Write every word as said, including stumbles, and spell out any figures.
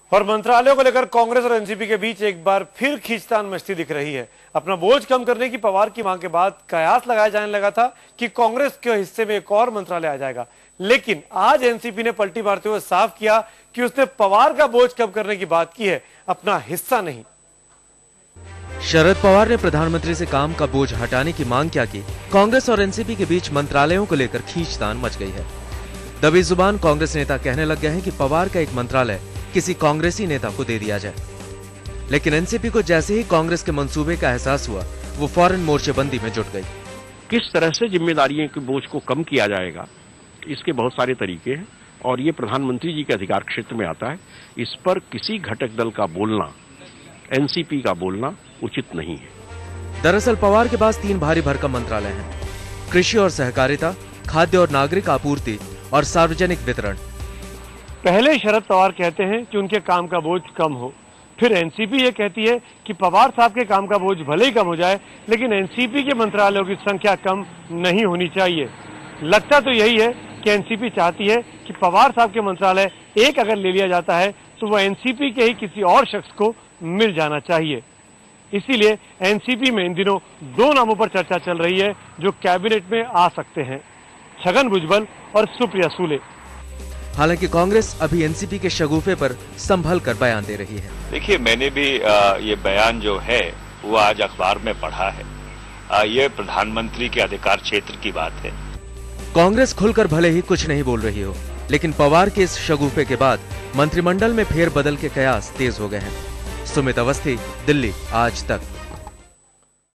और मंत्रालयों को लेकर कांग्रेस और एनसीपी के बीच एक बार फिर खींचतान मचती दिख रही है। अपना बोझ कम करने की पवार की मांग के बाद कयास लगाया जाने लगा था कि कांग्रेस के हिस्से में एक और मंत्रालय आ जाएगा, लेकिन आज एनसीपी ने पलटी मारते हुए साफ किया कि उसने पवार का बोझ कम करने की बात की है, अपना हिस्सा नहीं। शरद पवार ने प्रधानमंत्री से काम का बोझ हटाने की मांग क्या की। कांग्रेस और एनसीपी के बीच मंत्रालयों को लेकर खींचतान मच गई है। दबी जुबान कांग्रेस नेता कहने लग गए हैं कि पवार का एक मंत्रालय किसी कांग्रेसी नेता को दे दिया जाए, लेकिन एनसीपी को जैसे ही कांग्रेस के मंसूबे का एहसास हुआ, वो फौरन मोर्चेबंदी में जुट गई। किस तरह से जिम्मेदारियों के बोझ को कम किया जाएगा, इसके बहुत सारे तरीके हैं और ये प्रधानमंत्री जी के अधिकार क्षेत्र में आता है। इस पर किसी घटक दल का बोलना, एनसीपी का बोलना उचित नहीं है। दरअसल पवार के पास तीन भारी भरकम मंत्रालय हैं: कृषि और सहकारिता, खाद्य और नागरिक आपूर्ति और सार्वजनिक वितरण। पहले शरद पवार कहते हैं कि उनके काम का बोझ कम हो, फिर एनसीपी ये कहती है कि पवार साहब के काम का बोझ भले ही कम हो जाए, लेकिन एनसीपी के मंत्रालयों की संख्या कम नहीं होनी चाहिए। लगता तो यही है कि एनसीपी चाहती है कि पवार साहब के मंत्रालय एक अगर ले लिया जाता है तो वह एनसीपी के ही किसी और शख्स को मिल जाना चाहिए। इसीलिए एनसीपी में इन दिनों दो नामों पर चर्चा चल रही है जो कैबिनेट में आ सकते हैं: छगन भुजबल और सुप्रिया सुले। हालांकि कांग्रेस अभी एनसीपी के शगुफे पर संभल कर बयान दे रही है। देखिए, मैंने भी आ, ये बयान जो है वो आज अखबार में पढ़ा है। आ, ये प्रधानमंत्री के अधिकार क्षेत्र की बात है। कांग्रेस खुलकर भले ही कुछ नहीं बोल रही हो, लेकिन पवार के इस शगुफे के बाद मंत्रिमंडल में फेरबदल के कयास तेज हो गए हैं। सुमित अवस्थी, दिल्ली, आज तक।